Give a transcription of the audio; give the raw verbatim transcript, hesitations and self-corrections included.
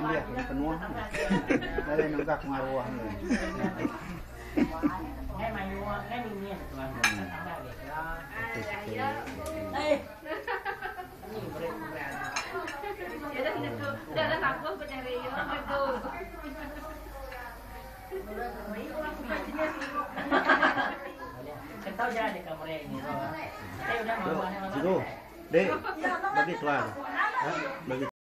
dia penuh. Dari nunggak ngaruh nih. Ngay mày mua ngay mình nhìn toàn là để Eh. Jadi itu udah takut pencari itu. Kan tahu jadi kamu ini. Saya udah mau. Situ, dek, bagi kelar, bagi